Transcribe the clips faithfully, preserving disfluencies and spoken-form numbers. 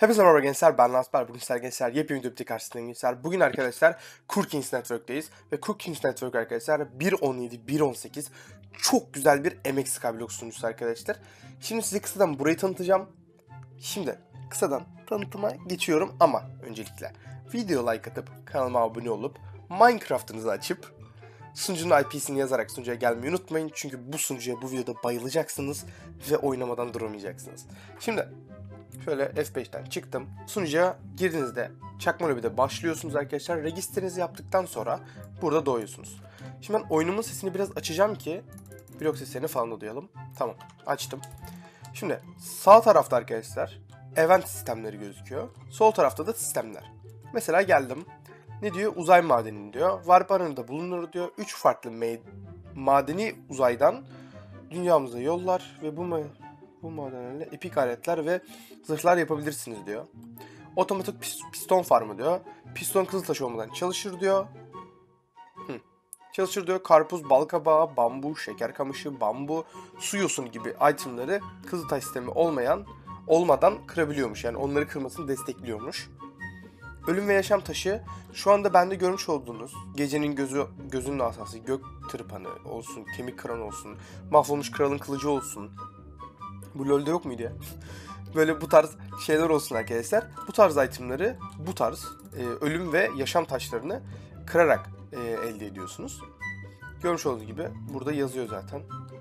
Hepinize merhaba gençler, ben Nasper. Bugün sizler gençler yepyeni bir video karşısındayım gençler. Bugün arkadaşlar Cookings Network'teyiz ve Cookings Network arkadaşlar bir nokta on yedi bir nokta on sekiz çok güzel bir M X Skyblock sunucusu arkadaşlar. Şimdi size kısadan burayı tanıtacağım. Şimdi kısadan tanıtıma geçiyorum ama öncelikle video like atıp kanalıma abone olup Minecraft'ınızı açıp sunucunun I P'sini yazarak sunucuya gelmeyi unutmayın. Çünkü bu sunucuya bu videoda bayılacaksınız ve oynamadan duramayacaksınız. Şimdi şöyle F beşten çıktım. Sunucuya girdiğinizde çakma lobide başlıyorsunuz arkadaşlar. Registrenizi yaptıktan sonra burada doğuyorsunuz. Şimdi ben oyunumun sesini biraz açacağım ki blok seslerini falan da duyalım. Tamam, açtım. Şimdi sağ tarafta arkadaşlar event sistemleri gözüküyor. Sol tarafta da sistemler. Mesela geldim. Ne diyor? Uzay madeni diyor. Warp alanında bulunur diyor. üç farklı madeni uzaydan dünyamıza yollar ve bu bu madenlerle epik aletler ve zırhlar yapabilirsiniz diyor. Otomatik piston farmı diyor. Piston kızıltaş olmadan çalışır diyor. Hı. Çalışır diyor. Karpuz, balkabağı, bambu, şeker kamışı, bambu, su yosun gibi itemleri kızıltaş sistemi olmayan olmadan kırabiliyormuş. Yani onları kırmasını destekliyormuş. Ölüm ve yaşam taşı şu anda bende görmüş olduğunuz gecenin gözü gözünün asası, gök tırpanı olsun, kemik kıran olsun, mahvolmuş kralın kılıcı olsun. Bu LoL'de yok muydu ya? Böyle bu tarz şeyler olsun arkadaşlar. Bu tarz itemleri, bu tarz e, ölüm ve yaşam taşlarını kırarak e, elde ediyorsunuz. Görmüş olduğunuz gibi burada yazıyor zaten.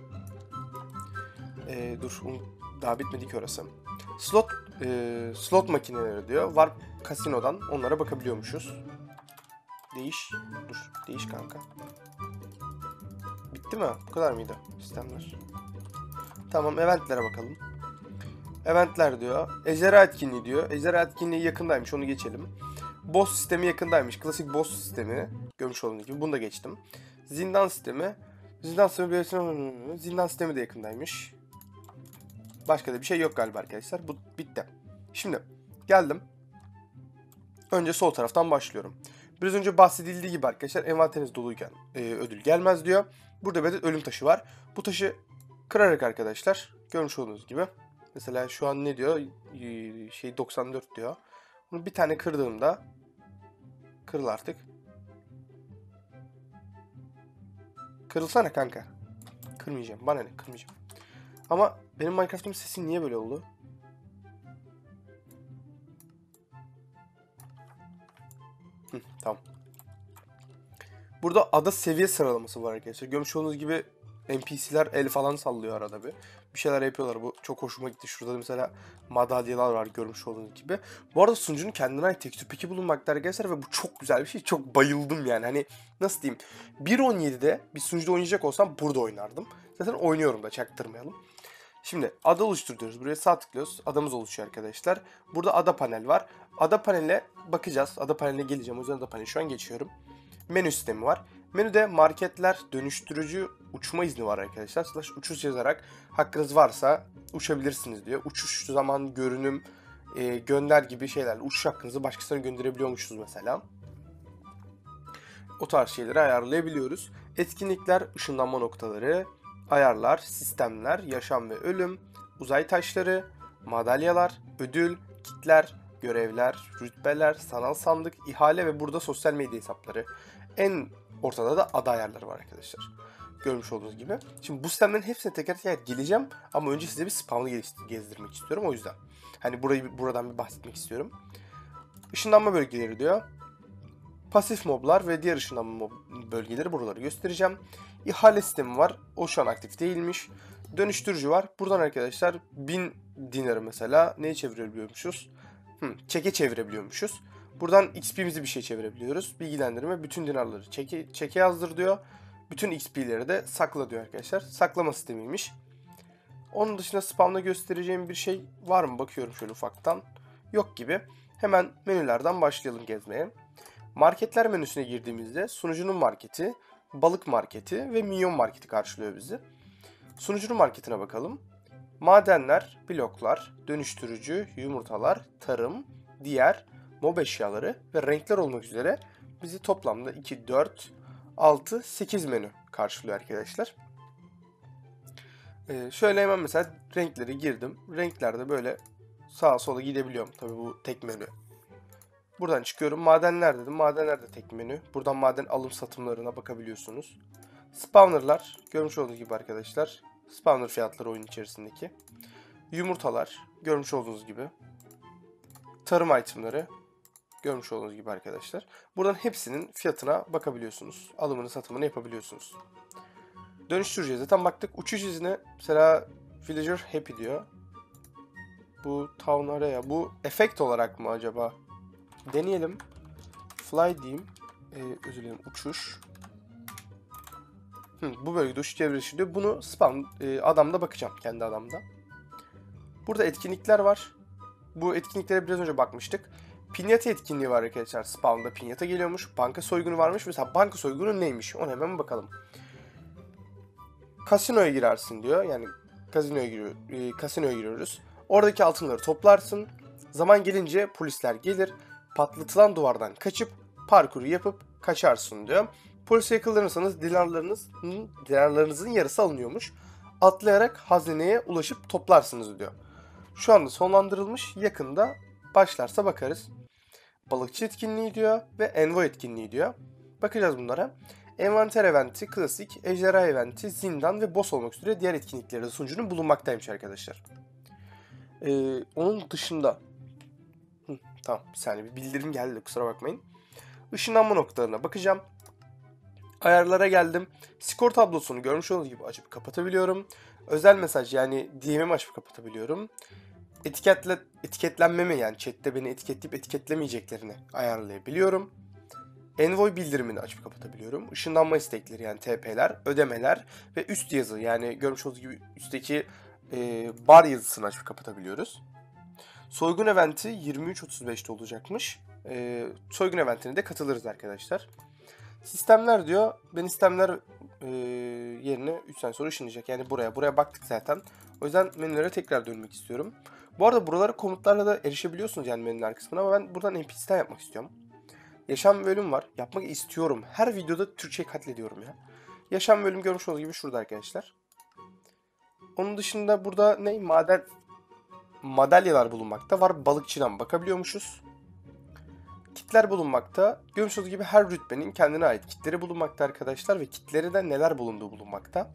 E, dur, daha bitmedi ki orası. Slot e, slot makineleri diyor. Warp Casino'dan onlara bakabiliyormuşuz. Değiş. Dur, değiş kanka. Bitti mi? Bu kadar mıydı sistemler? Tamam, eventlere bakalım. Eventler diyor. Ejderha etkinliği diyor. Ejderha etkinliği yakındaymış, onu geçelim. Boss sistemi yakındaymış. Klasik boss sistemi. Görmüş olduğunuz gibi. Bunu da geçtim. Zindan sistemi. Zindan sistemi, zindan sistemi de yakındaymış. Başka da bir şey yok galiba arkadaşlar. Bu bitti. Şimdi geldim. Önce sol taraftan başlıyorum. Biraz önce bahsedildiği gibi arkadaşlar envanteriniz doluyken e, ödül gelmez diyor. Burada bir de ölüm taşı var. Bu taşı kırarak arkadaşlar görmüş olduğunuz gibi. Mesela şu an ne diyor? Şey doksan dört diyor. Bunu bir tane kırdığımda kırıl artık. Kırılsana kanka. Kırmayacağım. Bana ne? Kırmayacağım. Ama benim Minecraft'ımın sesi niye böyle oldu? Hı, tamam. Burada ada seviye sıralaması var arkadaşlar. Görmüş olduğunuz gibi N P C'ler el falan sallıyor arada bir. Bir şeyler yapıyorlar. Bu çok hoşuma gitti. Şurada mesela madalyalar var görmüş olduğunuz gibi. Bu arada sunucunun kendine ait tekstür peki bulunmakta arkadaşlar ve bu çok güzel bir şey. Çok bayıldım yani. Hani nasıl diyeyim? bir nokta on yedide bir sunucuda oynayacak olsam burada oynardım. Zaten oynuyorum da, çaktırmayalım. Şimdi ada oluşturuyoruz. Buraya sağ tıklıyoruz. Adamız oluşuyor arkadaşlar. Burada ada panel var. Ada paneline bakacağız. Ada paneline geleceğim. O yüzden ada paneli şu an geçiyorum. Menü sistemi var. Menüde marketler, dönüştürücü, uçma izni var arkadaşlar. Slash uçuş yazarak hakkınız varsa uçabilirsiniz diyor. Uçuş zaman, görünüm, e, gönder gibi şeylerle uçuş hakkınızı başkasına gönderebiliyormuşuz mesela. O tarz şeyleri ayarlayabiliyoruz. Etkinlikler, ışınlanma noktaları, ayarlar, sistemler, yaşam ve ölüm, uzay taşları, madalyalar, ödül, kitler, görevler, rütbeler, sanal sandık, ihale ve burada sosyal medya hesapları. En ortada da ada ayarları var arkadaşlar. Görmüş olduğunuz gibi. Şimdi bu sistemlerin hepsine teker teker geleceğim ama önce size bir spamlı gezdirmek istiyorum o yüzden. Hani burayı buradan bir bahsetmek istiyorum. Işınlanma bölgeleri diyor. Pasif moblar ve diğer ışınlanma bölgeleri buraları göstereceğim. İhale sistemi var. O şu an aktif değilmiş. Dönüştürücü var. Buradan arkadaşlar bin dinarı mesela neye çevirebiliyormuşuz? Hı, çeke çevirebiliyormuşuz. Buradan X P'mizi bir şey çevirebiliyoruz. Bilgilendirme bütün dinarları çeke, çeke yazdır diyor. Bütün X P'leri de sakla diyor arkadaşlar. Saklama sistemiymiş. Onun dışında spamda göstereceğim bir şey var mı? Bakıyorum şöyle ufaktan. Yok gibi. Hemen menülerden başlayalım gezmeye. Marketler menüsüne girdiğimizde sunucunun marketi, balık marketi ve minyon marketi karşılıyor bizi. Sunucunun marketine bakalım. Madenler, bloklar, dönüştürücü, yumurtalar, tarım, diğer, mob eşyaları ve renkler olmak üzere bizi toplamda iki, dört, altı, sekiz menü karşılıyor arkadaşlar. Ee, şöyle hemen mesela renkleri girdim. Renklerde böyle sağa sola gidebiliyorum. Tabii bu tek menü. Buradan çıkıyorum. Madenler dedim. Madenler de tek menü. Buradan maden alım satımlarına bakabiliyorsunuz. Spawnerlar. Görmüş olduğunuz gibi arkadaşlar. Spawner fiyatları oyun içerisindeki. Yumurtalar. Görmüş olduğunuz gibi. Tarım itemları. Görmüş olduğunuz gibi arkadaşlar. Buradan hepsinin fiyatına bakabiliyorsunuz. Alımını satımını yapabiliyorsunuz. Dönüştüreceğiz. Zaten baktık. Uçuş izine mesela Villager Happy diyor. Bu Town Area. Bu efekt olarak mı acaba? Deneyelim. Fly diyeyim. Ee, özür dilerim. Uçuş. Hı, bu bölgede uçuş çevresi diyor. Bunu spawn e, adamda bakacağım. Kendi adamda. Burada etkinlikler var. Bu etkinliklere biraz önce bakmıştık. Pinyata etkinliği var arkadaşlar. Spawn'da pinyata geliyormuş. Banka soygunu varmış. Mesela banka soygunu neymiş? Ona hemen bakalım. Kasinoya girersin diyor. Yani kasinoya giriyor, e, kasinoya giriyoruz. Oradaki altınları toplarsın. Zaman gelince polisler gelir. Patlatılan duvardan kaçıp parkuru yapıp kaçarsın diyor. Polise yakalanırsanız dinarlarınızın, dinarlarınızın yarısı alınıyormuş. Atlayarak hazineye ulaşıp toplarsınız diyor. Şu anda sonlandırılmış. Yakında başlarsa bakarız. Balıkçı etkinliği diyor ve envoy etkinliği diyor. Bakacağız bunlara. Envanter eventi, klasik, ejderha eventi, zindan ve boss olmak üzere diğer etkinlikleri de sunucunun bulunmaktaymış arkadaşlar. Ee, onun dışında... Hı, tamam bir saniye bir bildirim geldi de kusura bakmayın. Işınlanma noktalarına bakacağım. Ayarlara geldim. Skor tablosunu görmüş olduğunuz gibi açıp kapatabiliyorum. Özel mesaj yani D M'imi açıp kapatabiliyorum. Etiketle, etiketlenmemi yani chatte beni etiketleyip etiketlemeyeceklerini ayarlayabiliyorum. Envoy bildirimini açıp kapatabiliyorum. Işınlanma istekleri yani T P'ler, ödemeler ve üst yazı yani görmüş olduğunuz gibi üstteki e, bar yazısını açıp kapatabiliyoruz. Soygun eventi yirmi üç otuz beşte olacakmış. E, soygun eventine de katılırız arkadaşlar. Sistemler diyor. Ben sistemler e, yerine üç sene sonra ışınlayacak. Yani buraya. Buraya baktık zaten. O yüzden menülere tekrar dönmek istiyorum. Bu arada buralara komutlarla da erişebiliyorsunuz yani menüler kısmına ama ben buradan N P C'den yapmak istiyorum. Yaşam bölüm var. Yapmak istiyorum. Her videoda Türkçe katlediyorum ya. Yaşam bölüm görmüş olduğunuz gibi şurada arkadaşlar. Onun dışında burada ne? Maden madalyalar bulunmakta var. Balıkçıdan bakabiliyormuşuz. Kitler bulunmakta. Görmüş olduğunuz gibi her rütbenin kendine ait kitleri bulunmakta arkadaşlar ve kitleri de neler bulunduğu bulunmakta.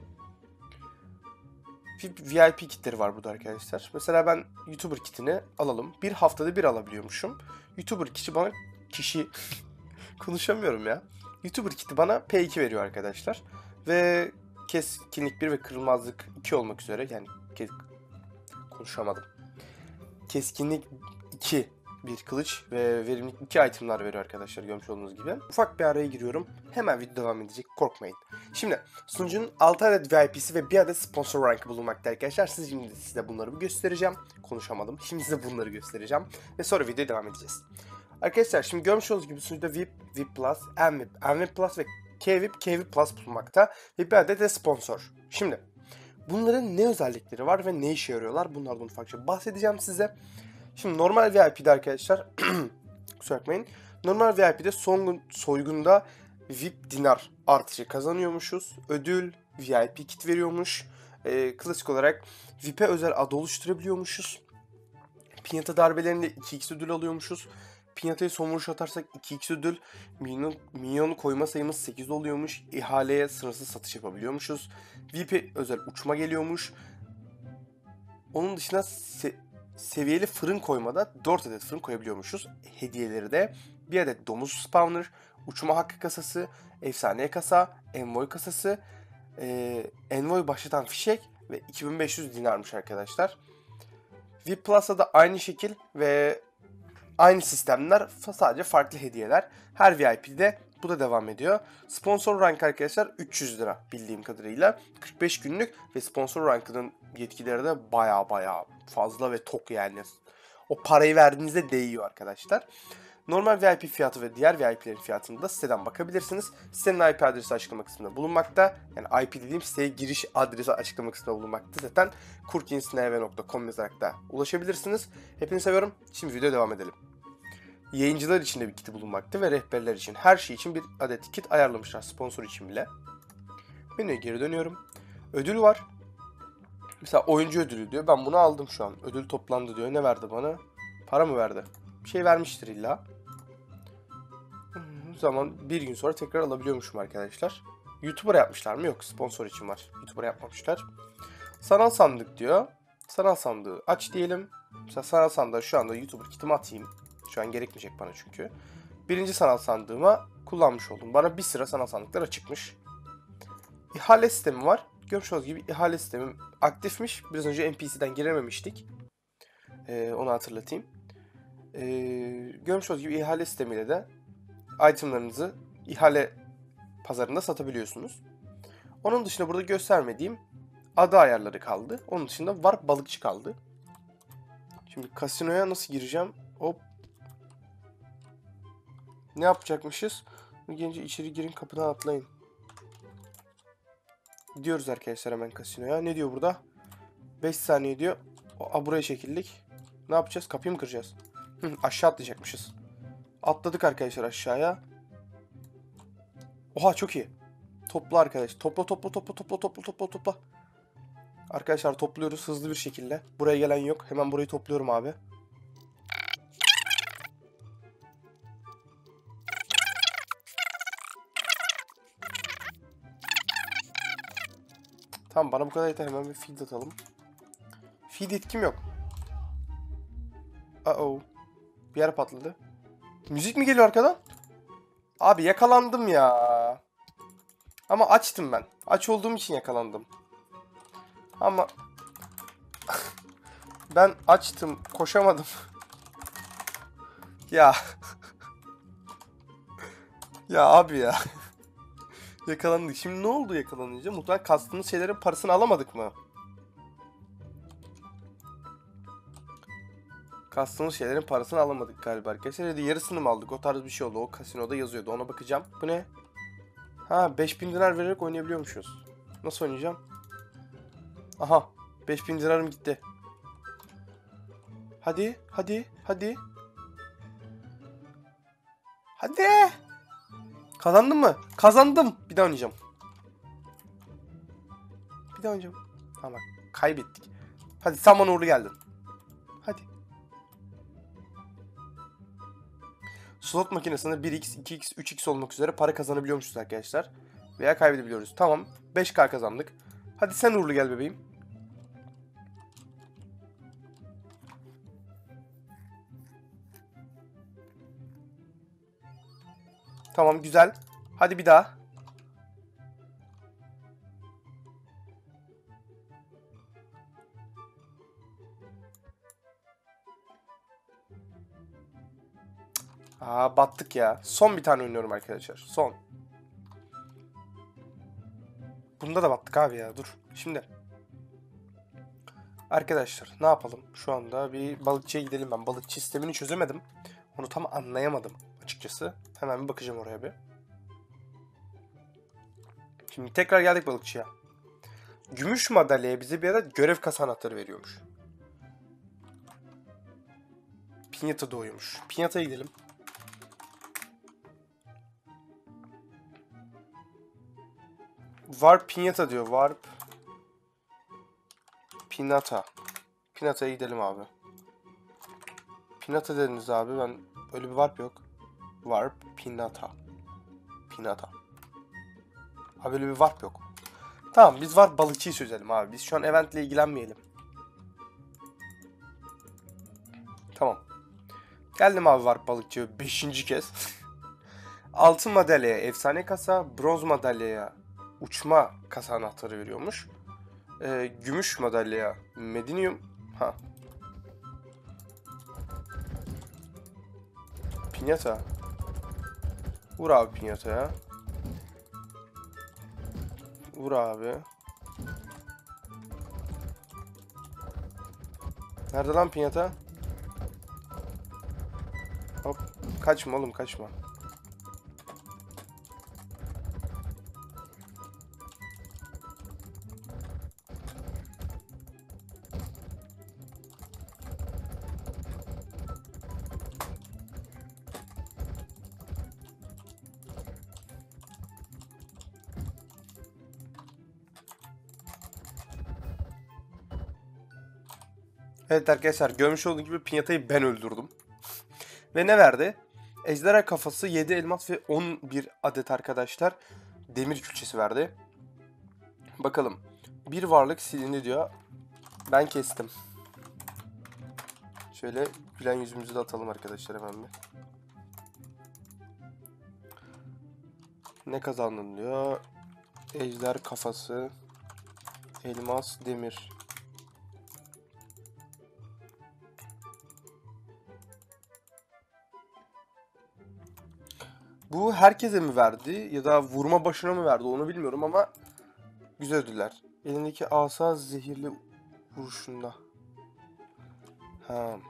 V I P kitleri var burada arkadaşlar. Mesela ben YouTuber kitini alalım. Bir haftada bir alabiliyormuşum. YouTuber kişi bana kişi konuşamıyorum ya. YouTuber kiti bana P iki veriyor arkadaşlar. Ve keskinlik bir ve kırılmazlık iki olmak üzere yani kes... konuşamadım. Keskinlik iki bir kılıç ve verimlilik iki itemlar veriyor arkadaşlar görmüş olduğunuz gibi. Ufak bir araya giriyorum. Hemen video devam edecek. Korkmayın. Şimdi sunucunun altı adet V I P'si ve bir adet sponsor rankı bulunmakta arkadaşlar. Siz şimdi size bunları bir göstereceğim. Konuşamadım. Şimdi size bunları göstereceğim. Ve sonra videoya devam edeceğiz. Arkadaşlar şimdi görmüş olduğunuz gibi sunucuda V I P, V I P Plus, M V I P, M V I P Plus ve K V I P, K V I P Plus bulunmakta. Ve bir adet de sponsor. Şimdi bunların ne özellikleri var ve ne işe yarıyorlar? Bunlardan ufakça bahsedeceğim size. Şimdi normal V I P'de arkadaşlar kusura bakmayın. Normal V I P'de son soygunda V I P dinar artışı kazanıyormuşuz. Ödül V I P kit veriyormuş. Ee, klasik olarak V I P'e özel ad oluşturabiliyormuşuz. Pinyata darbelerinde iki x ödül alıyormuşuz. Pinyata'ya son vuruş atarsak iki x ödül. Minyon, minyon koyma sayımız sekiz oluyormuş. İhaleye sınırsız satış yapabiliyormuşuz. V I P özel uçma geliyormuş. Onun dışında se seviyeli fırın koymada dört adet fırın koyabiliyormuşuz. Hediyeleri de bir adet domuz spawner, uçma hakkı kasası, efsane kasa, envoy kasası, e, envoy başlatan fişek ve iki bin beş yüz dinarmış arkadaşlar. V I P Plus'ta da aynı şekil ve aynı sistemler, sadece farklı hediyeler. Her V I P'de bu da devam ediyor. Sponsor rank arkadaşlar üç yüz lira bildiğim kadarıyla. kırk beş günlük ve sponsor rankının yetkileri de baya baya fazla ve tok yani. O parayı verdiğinizde değiyor arkadaşlar. Normal V I P fiyatı ve diğer V I P'lerin fiyatını da siteden bakabilirsiniz. Sitenin I P adresi açıklama kısmında bulunmakta. Yani I P dediğim siteye giriş adresi açıklama kısmında bulunmakta. Zaten kurkinsnv nokta com yazarak da ulaşabilirsiniz. Hepinizi seviyorum. Şimdi videoya devam edelim. Yayıncılar için de bir kiti bulunmakta ve rehberler için her şey için bir adet kit ayarlamışlar sponsor için bile. Menüye geri dönüyorum. Ödül var. Mesela oyuncu ödülü diyor. Ben bunu aldım şu an. Ödül toplandı diyor. Ne verdi bana? Para mı verdi? Bir şey vermiştir illa. O zaman bir gün sonra tekrar alabiliyormuşum arkadaşlar. YouTuber yapmışlar mı? Yok. Sponsor için var. YouTuber yapmamışlar. Sanal sandık diyor. Sanal sandığı aç diyelim. Mesela sanal sandığa şu anda YouTuber kitimi atayım. Şu an gerekmeyecek bana çünkü. Birinci sanal sandığıma kullanmış oldum. Bana bir sıra sanal sandıklar açıkmış. İhale sistemi var. Görmüş olduğunuz gibi ihale sistemim aktifmiş. Biraz önce N P C'den girememiştik. Ee, onu hatırlatayım. Ee, görmüş olduğunuz gibi ihale sistemiyle de itemlarınızı ihale pazarında satabiliyorsunuz. Onun dışında burada göstermediğim ada ayarları kaldı. Onun dışında var balıkçı kaldı. Şimdi kasinoya nasıl gireceğim? Hop. Ne yapacakmışız? Gelince içeri girin, kapıdan atlayın. Gidiyoruz arkadaşlar hemen kasinoya. Ne diyor burada? beş saniye diyor. Aa, buraya çekildik. Ne yapacağız? Kapıyı mı kıracağız? Hı, aşağı atlayacakmışız. Atladık arkadaşlar aşağıya. Oha çok iyi. Topla arkadaş. Topla topla topla topla topla topla topla. Arkadaşlar topluyoruz hızlı bir şekilde. Buraya gelen yok. Hemen burayı topluyorum abi. Tamam bana bu kadar yeter. Hemen bir feed atalım. Feed etkim yok. Uh-oh. Bir yer patladı. Müzik mi geliyor arkadan? Abi yakalandım ya. Ama açtım ben. Aç olduğum için yakalandım. Ama ben açtım. Koşamadım. Ya. Ya abi ya. Yakalandık. Şimdi ne oldu yakalanınca? Muhtemelen kastığımız şeylerin parasını alamadık mı? Kastığımız şeylerin parasını alamadık galiba arkadaşlar. Ya da yarısını mı aldık? O tarz bir şey oldu. O kasinoda yazıyordu. Ona bakacağım. Bu ne? Ha beş bin dinar vererek oynayabiliyormuşuz. Nasıl oynayacağım? Aha. beş bin dinarım gitti. Hadi. Hadi. Hadi. Hadi. Kazandın mı? Kazandım. Bir daha oynayacağım. Bir daha oynayacağım. Tamam bak. Kaybettik. Hadi sen bana uğurlu geldin. Hadi. Slot makinesinde bir x, iki x, üç x olmak üzere para kazanabiliyormuşuz arkadaşlar. Veya kaybedebiliyoruz. Tamam. beş k kazandık. Hadi sen uğurlu gel bebeğim. Tamam güzel. Hadi bir daha. Aa battık ya. Son bir tane oynuyorum arkadaşlar. Son. Bunda da battık abi ya. Dur. Şimdi. Arkadaşlar ne yapalım? Şu anda bir balıkçıya gidelim ben. Balıkçı sistemini çözemedim. Onu tam anlayamadım açıkçası. Hemen bir bakacağım oraya bir. Şimdi tekrar geldik balıkçıya. Gümüş madalyaya bize bir ara görev kasa anahtarı veriyormuş. Pinyata doğuyormuş. Pinyata'ya gidelim. Warp Pinyata diyor. Warp Pinata. Pinata'ya gidelim abi. Pinata dediniz abi. Ben öyle bir warp yok. Warp Pinata. Pinata. Abi öyle bir warp yok. Tamam biz warp balıkçıyı çözelim abi. Biz şu an eventle ilgilenmeyelim. Tamam. Geldim abi warp balıkçı beşinci kez. Altın madalyaya efsane kasa, bronz madalyaya uçma kasa anahtarı veriyormuş. Ee, gümüş madalyaya medinyum. Ha. Pinyata. Vur abi pinyataya. Vur abi. Nerede lan pinyata? Hop. Kaçma oğlum kaçma. Evet arkadaşlar, görmüş olduğunuz gibi pinyatayı ben öldürdüm. Ve ne verdi? Ejderha kafası, yedi elmas ve on bir adet arkadaşlar demir külçesi verdi. Bakalım. Bir varlık silindi diyor. Ben kestim. Şöyle gülen yüzümüzü de atalım arkadaşlar hemen bir. Ne kazandın diyor. Ejder kafası, elmas, demir. Bu herkese mi verdi ya da vurma başına mı verdi onu bilmiyorum ama güzel ödüller. Elindeki asa zehirli vuruşunda. Ha.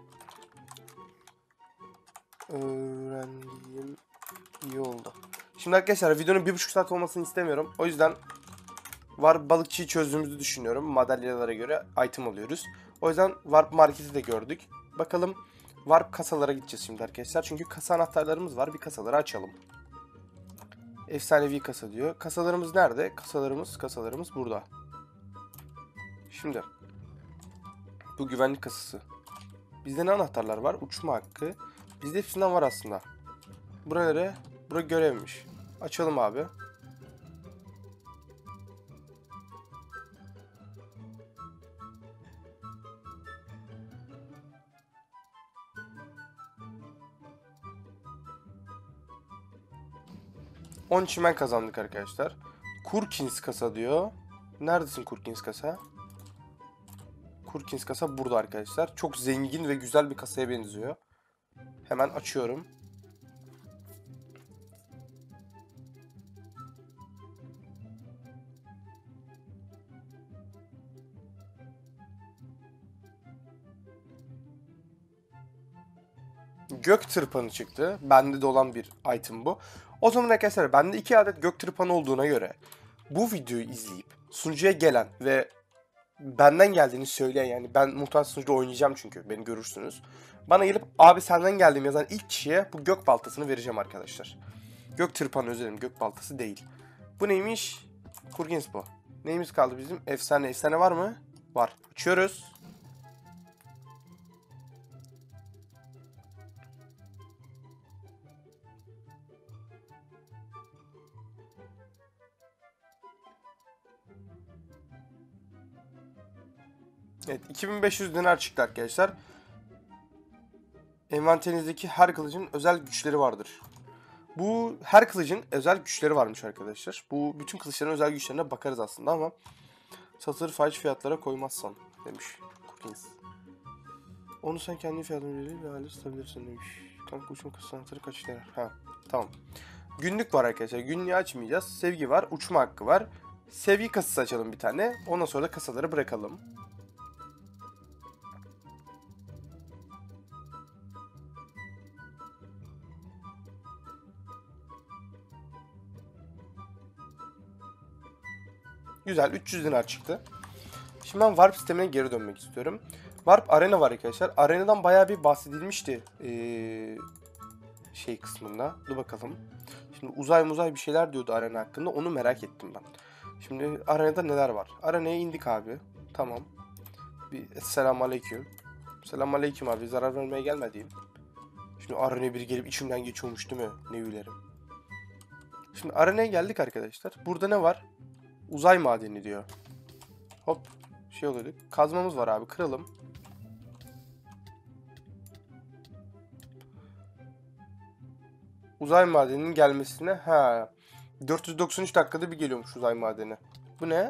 Öğrendiğim iyi oldu. Şimdi arkadaşlar videonun bir buçuk saat olmasını istemiyorum. O yüzden Warp balıkçıyı çözdüğümüzü düşünüyorum. Madalyalara göre item alıyoruz. O yüzden Warp marketi de gördük. Bakalım Warp kasalara gideceğiz şimdi arkadaşlar. Çünkü kasa anahtarlarımız var. Bir kasaları açalım. Efsanevi kasa diyor. Kasalarımız nerede? Kasalarımız, kasalarımız burada. Şimdi bu güvenlik kasası. Bizde ne anahtarlar var? Uçma hakkı. Bizde hepsinden var aslında. Buraları, bura görevmiş. Açalım abi. on çimen kazandık arkadaşlar. Kurkins kasa diyor. Neredesin Kurkins kasa? Kurkins kasa burada arkadaşlar. Çok zengin ve güzel bir kasaya benziyor. Hemen açıyorum. Gök tırpanı çıktı. Bende de olan bir item bu. O zaman arkadaşlar bende iki adet gök tırpanı olduğuna göre bu videoyu izleyip sunucuya gelen ve benden geldiğini söyleyen, yani ben muhtemelen sunucuda oynayacağım çünkü beni görürsünüz. Bana gelip abi senden geldim yazan ilk kişiye bu gök baltasını vereceğim arkadaşlar. Gök tırpanı, özür dilerim, gök baltası değil. Bu neymiş? Kurgins bu. Neyimiz kaldı bizim? Efsane. Efsane var mı? Var. Açıyoruz. Evet, iki bin beş yüz dinar çıktı arkadaşlar. Envanterinizdeki her kılıcın özel güçleri vardır. Bu her kılıcın özel güçleri varmış arkadaşlar. Bu bütün kılıçların özel güçlerine bakarız aslında ama satır fahiş fiyatlara koymazsan demiş Kurkins. Onu sen kendi fiyatını verir ve hale tutabilirsin demiş. Kanka uçma kısa kaç lira? Ha, tamam. Günlük var arkadaşlar. Günlüğü açmayacağız. Sevgi var. Uçma hakkı var. Sevgi kasası açalım bir tane. Ondan sonra da kasaları bırakalım. Güzel. üç yüz dinar çıktı. Şimdi ben Warp sistemine geri dönmek istiyorum. Warp Arena var arkadaşlar. Arena'dan bayağı bir bahsedilmişti. Ee, şey kısmında. Dur bakalım. Şimdi uzay muzay bir şeyler diyordu Arena hakkında. Onu merak ettim ben. Şimdi Arena'da neler var? Arena'ya indik abi. Tamam. Bir selamun aleyküm. Selamun aleyküm abi. Zarar vermeye gelmediğim. Şimdi Arena'ya biri gelip içimden geçiyormuş değil mi? Ne ülerim. Şimdi Arena'ya geldik arkadaşlar. Burada ne var? Uzay madeni diyor. Hop. Şey oluyordu. Kazmamız var abi. Kıralım. Uzay madeninin gelmesine. Ha. dört yüz doksan üç dakikada bir geliyormuş uzay madeni. Bu ne?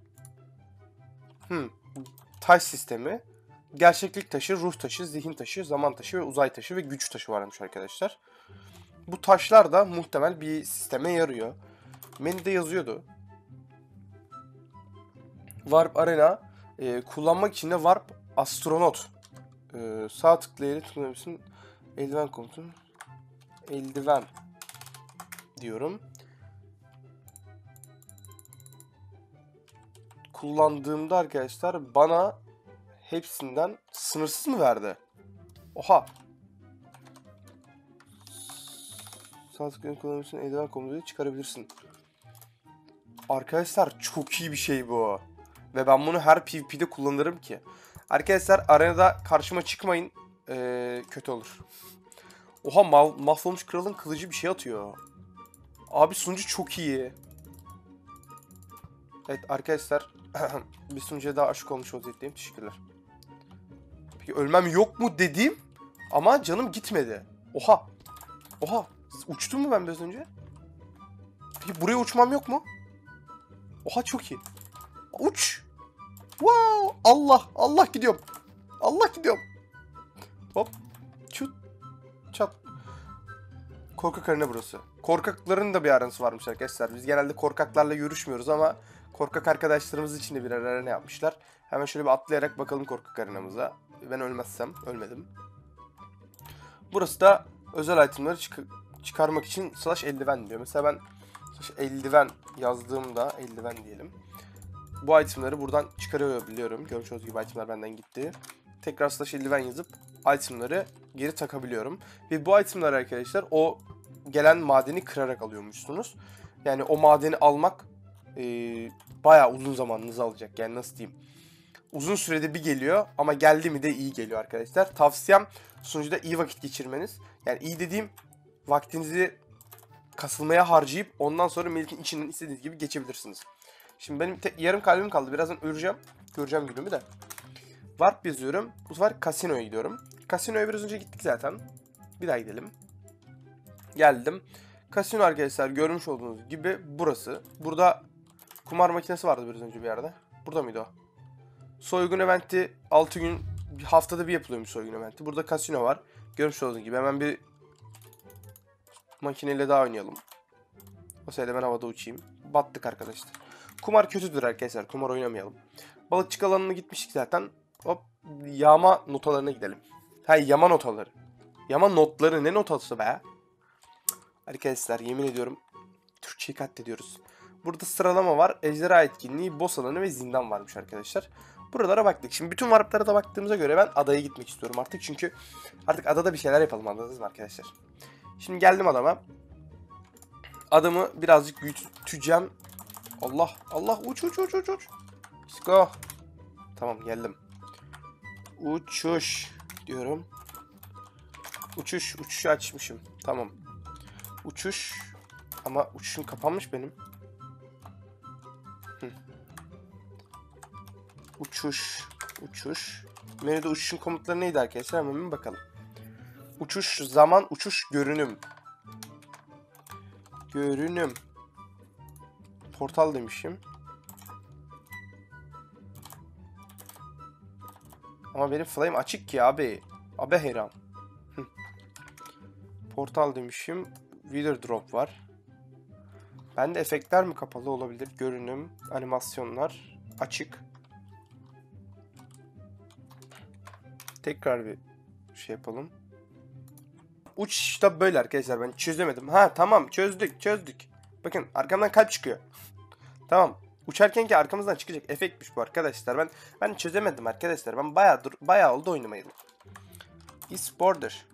Hmm. Taş sistemi. Gerçeklik taşı, ruh taşı, zihin taşı, zaman taşı ve uzay taşı ve güç taşı varmış arkadaşlar. Bu taşlar da muhtemel bir sisteme yarıyor. Menüde yazıyordu. Warp Arena e, kullanmak için de Warp Astronot. E, sağ tıklayarak tıklayabilirsin. Eldiven komutu. Eldiven diyorum. Kullandığımda arkadaşlar bana hepsinden sınırsız mı verdi? Oha. Sağ tıklayarak kullanabilirsin. Eldiven komutu çıkarabilirsin. Arkadaşlar çok iyi bir şey bu. Ve ben bunu her PvP'de kullanırım ki. Arkadaşlar arenada karşıma çıkmayın. Ee, kötü olur. Oha mal, mahvolmuş kralın kılıcı bir şey atıyor. Abi sunucu çok iyi. Evet arkadaşlar. Bir sunucuya daha aşık olmuş vaziyetteyim. Teşekkürler. Peki ölmem yok mu dedim. Ama canım gitmedi. Oha. Oha. Uçtum mu ben biraz önce? Peki buraya uçmam yok mu? Oha çok iyi. Uç. Wow. Allah. Allah gidiyorum. Allah gidiyorum. Hop. Çut. Çat. Korkak arena burası. Korkakların da bir aransı varmış arkadaşlar. Biz genelde korkaklarla görüşmüyoruz ama korkak arkadaşlarımız için de bir arena yapmışlar. Hemen şöyle bir atlayarak bakalım korkak arenamıza. Ben ölmezsem. Ölmedim. Burası da özel itemleri çık çıkarmak için slash eldiven diyor. Mesela ben slash eldiven yazdığımda eldiven diyelim. Bu itemleri buradan çıkarabiliyorum. Görmüş olduğunuz gibi itemler benden gitti. Tekrar slash eldiven yazıp itemleri geri takabiliyorum. Ve bu itemler arkadaşlar o gelen madeni kırarak alıyormuşsunuz. Yani o madeni almak e, bayağı uzun zamanınızı alacak. Yani nasıl diyeyim. Uzun sürede bir geliyor ama geldi mi de iyi geliyor arkadaşlar. Tavsiyem sunucuda iyi vakit geçirmeniz. Yani iyi dediğim vaktinizi kasılmaya harcayıp ondan sonra milletin içinden istediğiniz gibi geçebilirsiniz. Şimdi benim yarım kalbim kaldı. Birazdan öleceğim. Göreceğim günümü de. Warp yazıyorum. Bu sefer kasinoya gidiyorum. Kasinoya biraz önce gittik zaten. Bir daha gidelim. Geldim. Kasino arkadaşlar görmüş olduğunuz gibi burası. Burada kumar makinesi vardı biraz önce bir yerde. Burada mıydı o? Soygun eventi altı gün haftada bir yapılıyormuş soygun eventi. Burada kasino var. Görmüş olduğunuz gibi hemen bir makineyle daha oynayalım. O sırada ben havada uçayım. Battık arkadaşlar. Kumar kötüdür arkadaşlar. Kumar oynamayalım. Balıkçık alanına gitmiştik zaten. Hop yağma notalarına gidelim. Ha yama notaları. Yama notları ne notası be? Arkadaşlar yemin ediyorum Türkçeyi katlediyoruz. Burada sıralama var. Ejderha etkinliği, boss alanı ve zindan varmış arkadaşlar. Buralara baktık. Şimdi bütün warplara da baktığımıza göre ben adaya gitmek istiyorum artık. Çünkü artık adada bir şeyler yapalım, anladınız mı arkadaşlar? Şimdi geldim adama. Adamı birazcık büyüteceğim. Allah Allah uç uç uç uç uç. Let's go. Tamam geldim. Uçuş diyorum. Uçuş uçuşu açmışım. Tamam. Uçuş ama uçuşum kapanmış benim. Hı. Uçuş uçuş. Menüde uçuşun komutları neydi arkadaşlar? Hemen bir bakalım. Uçuş zaman, uçuş görünüm. Görünüm. Portal demişim. Ama benim flame açık ki abi. Abi heyran. Hı. Portal demişim. Wither drop var. Bende efektler mi kapalı olabilir? Görünüm, animasyonlar açık. Tekrar bir şey yapalım. Uç da böyle arkadaşlar, ben çözemedim. Ha tamam çözdük çözdük. Bakın arkamdan kalp çıkıyor. Tamam. Uçarken ki arkamızdan çıkacak efektmiş bu arkadaşlar. Ben ben çözemedim arkadaşlar. Ben bayağı dur bayağı oldu oynamayalım. Is border.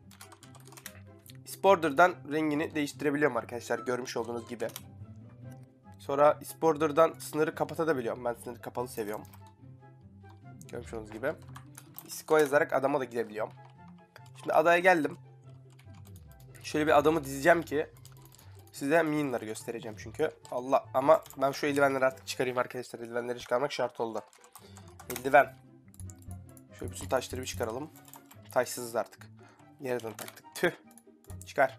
Is border'dan rengini değiştirebiliyorum arkadaşlar, görmüş olduğunuz gibi. Sonra is border'dan sınırı kapatabiliyorum. Ben sınırı kapalı seviyorum. Görmüş olduğunuz gibi. Isko yazarak adama da gidebiliyorum. Şimdi adaya geldim. Şöyle bir adamı dizeceğim ki size minionları göstereceğim çünkü. Allah, ama ben şu eldivenleri artık çıkarayım arkadaşlar. Eldivenleri çıkarmak şart oldu. Eldiven. Şöyle bütün taşları bir çıkaralım. Taşsızız artık. Yerden taktık. Tüh. Çıkar.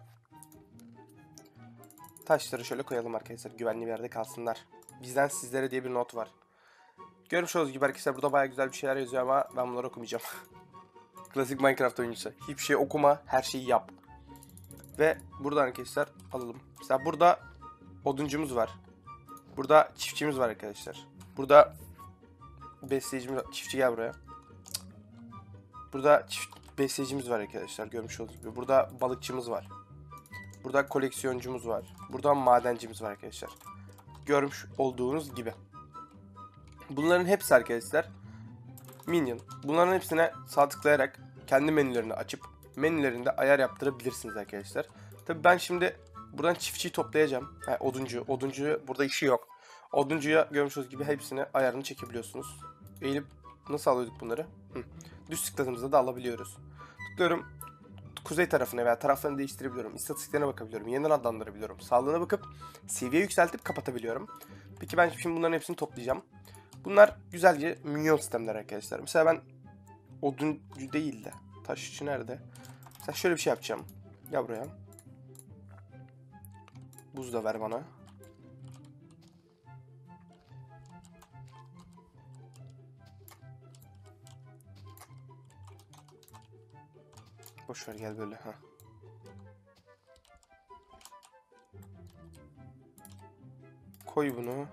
Taşları şöyle koyalım arkadaşlar. Güvenli bir yerde kalsınlar. Bizden sizlere diye bir not var. Görmüş olduğunuz gibi arkadaşlar burada bayağı güzel bir şeyler yazıyor ama ben bunları okumayacağım. Klasik Minecraft oyuncusu. Hiçbir şey okuma, her şeyi yap. Ve burada arkadaşlar alalım. Mesela burada oduncumuz var. Burada çiftçimiz var arkadaşlar. Burada besleyicimiz var. Çiftçi gel buraya. Burada çift besleyicimiz var arkadaşlar. Görmüş olduğunuz gibi. Burada balıkçımız var. Burada koleksiyoncumuz var. Burada madencimiz var arkadaşlar. Görmüş olduğunuz gibi. Bunların hepsi arkadaşlar minion. Bunların hepsine sağ tıklayarak kendi menülerini açıp menülerinde ayar yaptırabilirsiniz arkadaşlar. Tabi ben şimdi buradan çiftçiyi toplayacağım. Yani oduncu. Oduncu burada işi yok. Oduncuya görmüş olduğunuz gibi hepsine ayarını çekebiliyorsunuz. Eğilip Nasıl alıyorduk bunları? Hı. Düz tıkladığımızda da alabiliyoruz. Tıklıyorum. Kuzey tarafına veya taraflarını değiştirebiliyorum. İstatistiklerine bakabiliyorum. Yeniden adlandırabiliyorum. Sağlığına bakıp seviye yükseltip kapatabiliyorum. Peki ben şimdi bunların hepsini toplayacağım. Bunlar güzelce minyon sistemler arkadaşlar. Mesela ben oduncu değil de taşçı nerede? Mesela şöyle bir şey yapacağım. Gel buraya. Buz da ver bana. Boşver gel böyle. Ha. Koy bunu.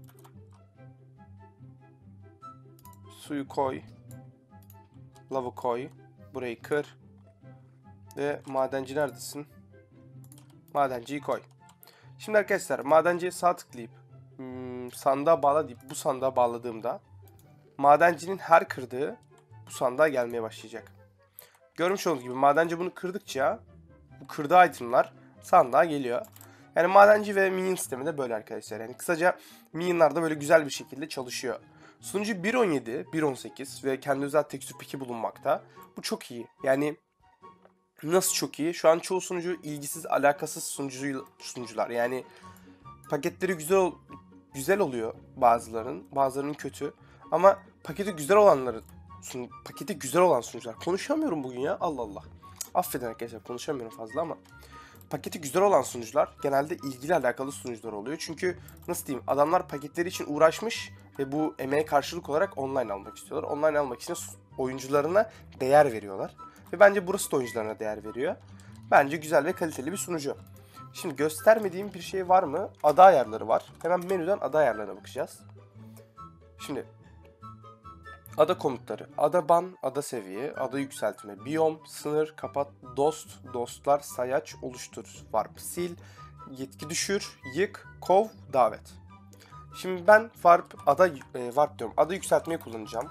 Suyu koy. Lavı koy. Burayı kır. Ve madenci neredesin? Madenciyi koy. Şimdi arkadaşlar madenciye sağ tıklayıp hmm, sandığa bağla deyip bu sandığa bağladığımda madencinin her kırdığı bu sandığa gelmeye başlayacak. Görmüş olduğunuz gibi madenci bunu kırdıkça bu kırdığı itemler sandığa geliyor. Yani madenci ve minion sistemi de böyle arkadaşlar. Yani kısaca minionlar da böyle güzel bir şekilde çalışıyor. Sunucu bir nokta on yedi, bir nokta on sekiz ve kendi özel tekstür peki bulunmakta. Bu çok iyi. Yani nasıl çok iyi? Şu an çoğu sunucu ilgisiz, alakasız sunucu, sunucular. Yani paketleri güzel güzel oluyor bazılarının, bazılarının kötü. Ama paketi güzel olanların sun, paketi güzel olan sunucular. Konuşamıyorum bugün ya. Allah Allah. Affedin arkadaşlar, konuşamıyorum fazla ama paketi güzel olan sunucular genelde ilgili alakalı sunucular oluyor. Çünkü nasıl diyeyim, adamlar paketleri için uğraşmış ve bu emeğe karşılık olarak online almak istiyorlar. Online almak için oyuncularına değer veriyorlar. Ve bence burası da oyuncularına değer veriyor. Bence güzel ve kaliteli bir sunucu. Şimdi göstermediğim bir şey var mı? Ada ayarları var. Hemen menüden ada ayarlarına bakacağız. Şimdi ada komutları, ada ban, ada seviye, ada yükseltme, biyom, sınır, kapat, dost, dostlar, sayaç, oluştur, warp, sil, yetki düşür, yık, kov, davet. Şimdi ben warp, ada, e, warp diyorum, ada yükseltmeyi kullanacağım.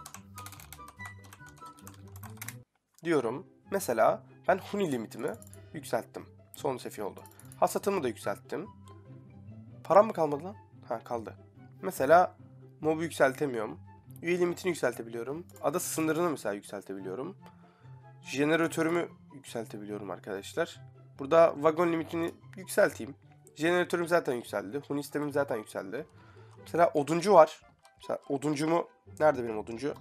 Diyorum. Mesela ben huni limitimi yükselttim. Son seviye oldu. Hasatımı da yükselttim. Param mı kalmadı lan? Ha kaldı. Mesela mob'u yükseltemiyorum. Üye limitini yükseltebiliyorum. Ada sınırını mesela yükseltebiliyorum. Jeneratörümü yükseltebiliyorum arkadaşlar. Burada vagon limitini yükselteyim. Jeneratörüm zaten yükseldi. Huni sistemim zaten yükseldi. Mesela oduncu var. Mesela oduncumu... Nerede benim oduncu?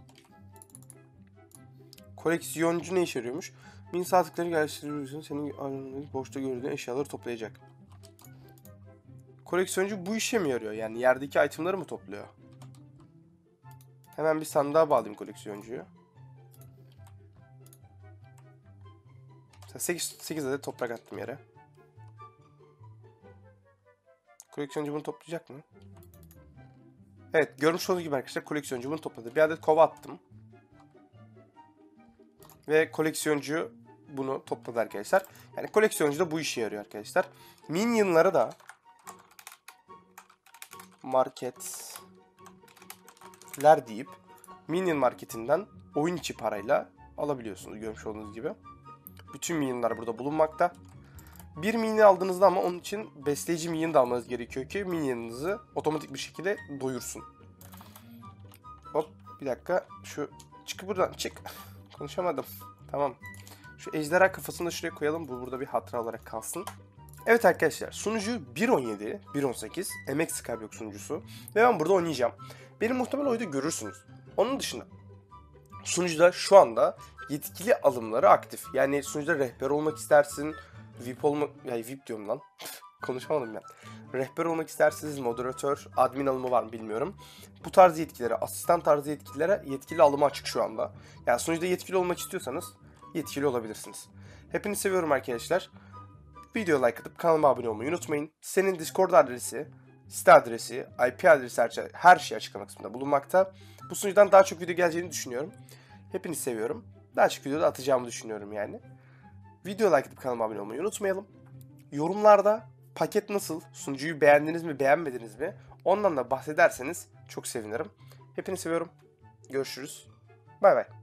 Koleksiyoncu ne işe yarıyormuş? Min saatlikleri geliştiriyorsun. Senin aranındaki boşta gördüğün eşyaları toplayacak. Koleksiyoncu bu işe mi yarıyor? Yani yerdeki itemları mı topluyor? Hemen bir sandığa bağlayayım koleksiyoncuyu. sekiz, sekiz adet toprak attım yere. Koleksiyoncu bunu toplayacak mı? Evet, görmüş olduğunuz gibi arkadaşlar koleksiyoncu bunu topladı. Bir adet kova attım. Ve koleksiyoncu bunu topladı arkadaşlar. Yani koleksiyoncu da bu işe yarıyor arkadaşlar. Minion'lara da marketler deyip Minion marketinden oyun içi parayla alabiliyorsunuz görmüş olduğunuz gibi. Bütün minionlar burada bulunmakta. Bir minion aldığınızda ama onun için besleyici minion da almanız gerekiyor ki minionunuzu otomatik bir şekilde doyursun. Hop bir dakika, şu çık buradan, çık. Konuşamadım. Tamam. Şu ejderha kafasını da şuraya koyalım. Bu burada bir hatıra olarak kalsın. Evet arkadaşlar, sunucu bir nokta on yedi, bir nokta on sekiz M X Skyblock sunucusu ve ben burada oynayacağım. Benim muhtemelen oyunda görürsünüz. Onun dışında sunucuda şu anda yetkili alımları aktif. Yani sunucuda rehber olmak istersin, V I P olmak, yani V I P diyorum lan. Konuşamadım ben. Rehber olmak isterseniz moderatör, admin alımı var mı bilmiyorum. Bu tarz yetkilere, asistan tarzı yetkililere yetkili alımı açık şu anda. Yani sunucuda yetkili olmak istiyorsanız yetkili olabilirsiniz. Hepinizi seviyorum arkadaşlar. Videoya like atıp kanalıma abone olmayı unutmayın. Senin Discord adresi, site adresi, I P adresi her şey açıklama kısmında bulunmakta. Bu sunucudan daha çok video geleceğini düşünüyorum. Hepinizi seviyorum. Daha çok videoda atacağımı düşünüyorum yani. Videoya like atıp kanalıma abone olmayı unutmayalım. Yorumlarda paket nasıl, sunucuyu beğendiniz mi, beğenmediniz mi? Ondan da bahsederseniz çok sevinirim. Hepinizi seviyorum. Görüşürüz. Bay bay.